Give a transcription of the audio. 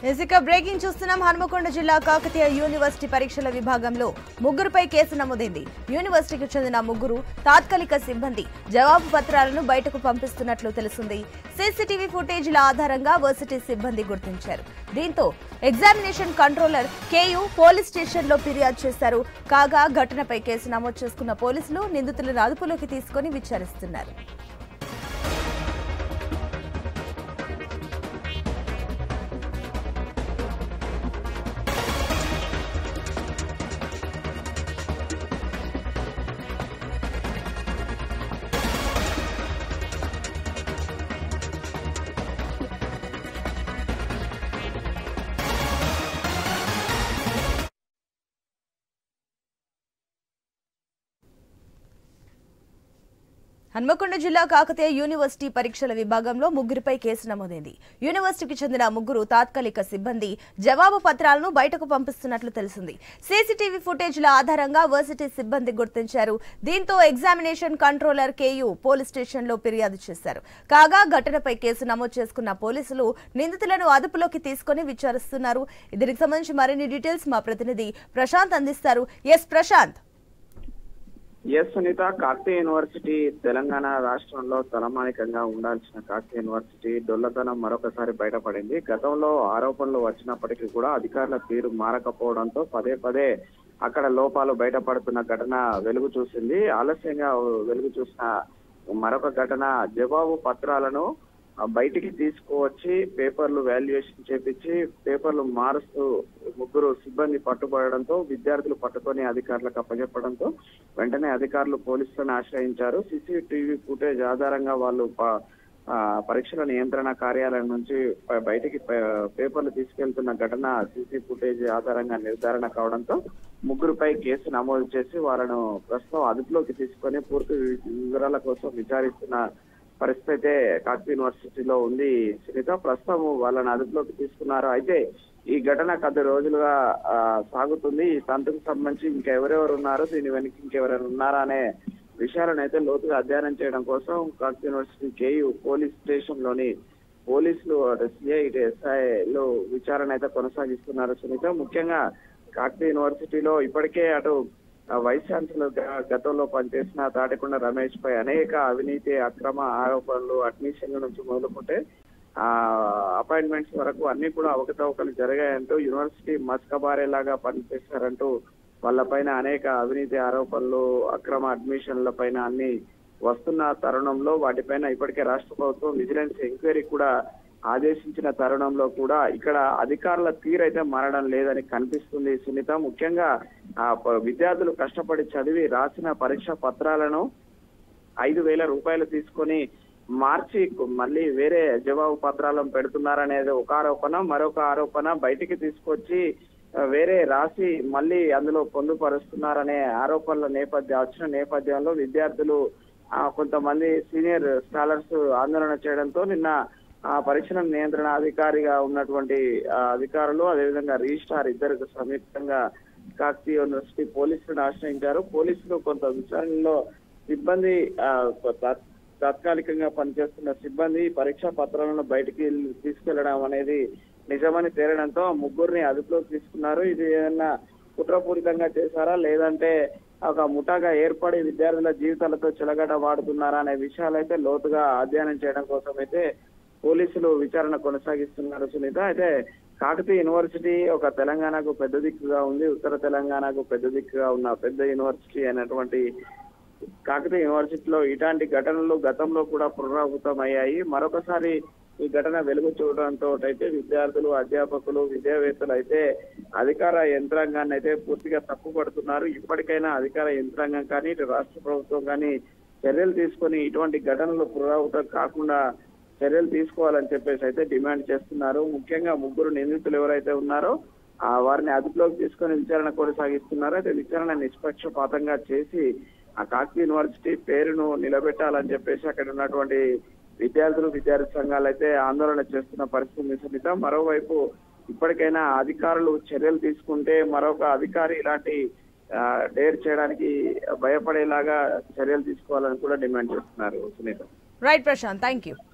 ఇక బ్రేకింగ్ చూస్తున్నాం. హనుమకొండ జిల్లా కాకతీయ యూనివర్సిటీ పరీక్షల విభాగంలో ముగ్గురుపై కేసు నమోదైంది. యూనివర్సిటీకి చెందిన ముగ్గురు తాత్కాలిక సిబ్బంది జవాబు పత్రాలను బయటకు పంపిస్తున్నట్లు తెలిసింది. సీసీటీవీ ఫుటేజీల ఆధారంగా వర్సిటీ సిబ్బంది గుర్తించారు. దీంతో ఎగ్జామినేషన్ కంట్రోలర్ కేయూ పోలీస్ స్టేషన్లో ఫిర్యాదు చేశారు. కాగా ఘటనపై కేసు నమోదు చేసుకున్న పోలీసులు నిందితులను అదుపులోకి తీసుకుని విచారిస్తున్నారు. హన్మకొండ జిల్లా కాకతీయ యూనివర్సిటీ పరీక్షల విభాగంలో ముగ్గురిపై కేసు నమోదైంది. యూనివర్సిటీకి చెందిన ముగ్గురు తాత్కాలిక సిబ్బంది జవాబు పత్రాలను బయటకు పంపిస్తున్నట్లు తెలిసింది. సీసీటీవీ ఫుటేజీల ఆధారంగా వర్సిటీ సిబ్బంది గుర్తించారు. దీంతో ఎగ్జామినేషన్ కంట్రోలర్ కేయూ పోలీస్ స్టేషన్లో ఫిర్యాదు చేశారు. కాగా ఘటనపై కేసు నమోదు చేసుకున్న పోలీసులు నిందితులను అదుపులోకి తీసుకుని విచారిస్తున్నారు. దీనికి సంబంధించి మరిన్ని డీటెయిల్స్ మా ప్రతినిధి ప్రశాంత్ అందిస్తారు. ప్రశాంత్. సునీత, కాకతీయ యూనివర్సిటీ తెలంగాణ రాష్ట్రంలో తలమానికంగా ఉండాల్సిన కాకతీయ యూనివర్సిటీ డొల్లతనం మరొకసారి బయటపడింది. గతంలో ఆరోపణలు వచ్చినప్పటికీ కూడా అధికారుల తీరు మారకపోవడంతో పదే పదే అక్కడ లోపాలు బయటపడుతున్న ఘటన వెలుగు చూసింది. ఆలస్యంగా వెలుగు చూసిన మరొక ఘటన జవాబు పత్రాలను బయటికి తీసుకువచ్చి పేపర్లు వాల్యుయేషన్ చేపించి పేపర్లు మారుస్తూ ముగ్గురు సిబ్బంది పట్టుబడడంతో విద్యార్థులు పట్టుకొని అధికారులకు అప్పచెప్పడంతో వెంటనే అధికారులు పోలీసులను ఆశ్రయించారు. సీసీటీవీ ఫుటేజ్ ఆధారంగా వాళ్ళు పరీక్షల నియంత్రణ కార్యాలయం నుంచి బయటికి పేపర్లు తీసుకెళ్తున్న ఘటన సీసీ ఫుటేజ్ ఆధారంగా నిర్ధారణ కావడంతో ముగ్గురుపై కేసు నమోదు చేసి వాళ్ళను ప్రస్తుతం అదుపులోకి తీసుకొని పూర్తి వివరాల కోసం విచారిస్తున్న పరిస్థితి అయితే కాకతీయ యూనివర్సిటీలో ఉంది. సునీత, ప్రస్తుతం వాళ్ళని అదుపులోకి తీసుకున్నారు. అయితే ఈ ఘటన కొద్ది రోజులుగా సాగుతుంది. ఈ తంతుకు సంబంధించి ఇంకెవరెవరు ఉన్నారు, దీని వెనక ఇంకెవరైనా ఉన్నారా అనే విషయాలను అయితే లోతుగా అధ్యయనం చేయడం కోసం Kakatiya university K U police station లోని పోలీసులు సిఐ ఎస్ఐలో విచారణ అయితే కొనసాగిస్తున్నారు. సునీత, ముఖ్యంగా కాకతీయ యూనివర్సిటీలో ఇప్పటికే అటు వైస్ ఛాన్సలర్ గతంలో పనిచేసిన తాటికొండ రమేష్ పై అనేక అవినీతి అక్రమ ఆరోపణలు అడ్మిషన్ల నుంచి మొదలుకుంటే అపాయింట్మెంట్స్ వరకు అన్ని కూడా అవకతవకలు జరిగాయంటూ యూనివర్సిటీ మస్కబారేలాగా పనిచేశారంటూ వాళ్ళపైన అనేక అవినీతి ఆరోపణలు అక్రమ అడ్మిషన్ల పైన అన్ని వస్తున్న తరుణంలో వాటిపైన ఇప్పటికే రాష్ట్ర ప్రభుత్వం విజిలెన్స్ ఎంక్వైరీ కూడా ఆదేశించిన తరుణంలో కూడా ఇక్కడ అధికారుల తీరైతే మారడం లేదని కనిపిస్తుంది. సునీత, ముఖ్యంగా విద్యార్థులు కష్టపడి చదివి రాసిన పరీక్ష పత్రాలను 5,000 రూపాయలు తీసుకొని మార్చి మళ్ళీ వేరే జవాబు పత్రాలను పెడుతున్నారనేది ఒక ఆరోపణ. మరొక ఆరోపణ బయటికి తీసుకొచ్చి వేరే రాసి మళ్ళీ అందులో పొందుపరుస్తున్నారనే ఆరోపణల వచ్చిన నేపథ్యంలో విద్యార్థులు కొంతమంది సీనియర్ స్కాలర్స్ ఆందోళన చేయడంతో నిన్న పరీక్షల నియంత్రణ అధికారిగా ఉన్నటువంటి అధికారులు అదేవిధంగా రిజిస్ట్రార్ ఇద్దరికి సంయుక్తంగా కాకతీయ యూనివర్సిటీ పోలీసులను ఆశ్రయించారు. పోలీసులు కొంత విచారణలో సిబ్బంది తాత్కాలికంగా పనిచేస్తున్న సిబ్బంది పరీక్షా పత్రాలను బయటికి తీసుకెళ్లడం అనేది నిజమని తేలడంతో ముగ్గురిని అదుపులోకి తీసుకున్నారు. ఇది ఏదన్నా కుట్రపూరితంగా చేశారా లేదంటే ఒక ముఠాగా ఏర్పడి విద్యార్థుల జీవితాలతో చెలగట వాడుతున్నారా అనే విషయాలైతే లోతుగా అధ్యయనం చేయడం కోసం అయితే పోలీసులు విచారణ కొనసాగిస్తున్నారు. సునీత, అయితే కాకతీయ యూనివర్సిటీ ఒక తెలంగాణకు పెద్ద దిక్కుగా ఉంది. ఉత్తర తెలంగాణకు పెద్ద దిక్కుగా ఉన్న పెద్ద యూనివర్సిటీ అయినటువంటి కాకతీయ యూనివర్సిటీలో ఇలాంటి ఘటనలు గతంలో కూడా పునరావృతం అయ్యాయి. మరొకసారి ఈ ఘటన వెలుగు చూడడంతో అయితే విద్యార్థులు అధ్యాపకులు విద్యావేత్తలు అయితే అధికార యంత్రాంగాన్ని అయితే పూర్తిగా తప్పుపడుతున్నారు. ఇప్పటికైనా అధికార యంత్రాంగం కానీ ఇటు రాష్ట్ర ప్రభుత్వం కానీ చర్యలు తీసుకొని ఇటువంటి ఘటనలు పునరావృతం కాకుండా చర్యలు తీసుకోవాలని చెప్పేసి అయితే డిమాండ్ చేస్తున్నారు. ముఖ్యంగా ముగ్గురు నిందితులు ఎవరైతే ఉన్నారో వారిని అదుపులోకి తీసుకొని విచారణ కొనసాగిస్తున్నారు. అయితే విచారణ నిష్పక్షపాతంగా చేసి ఆ కాకతీయ యూనివర్సిటీ పేరును నిలబెట్టాలని చెప్పేసి అక్కడ ఉన్నటువంటి విద్యార్థులు విద్యార్థి సంఘాలు అయితే ఆందోళన చేస్తున్న పరిస్థితి సునీత. మరోవైపు ఇప్పటికైనా అధికారులు చర్యలు తీసుకుంటే మరొక అధికారి ఇలాంటి డేర్ చేయడానికి భయపడేలాగా చర్యలు తీసుకోవాలని కూడా డిమాండ్ చేస్తున్నారు. Sunitha. Right Prashanth, thank you.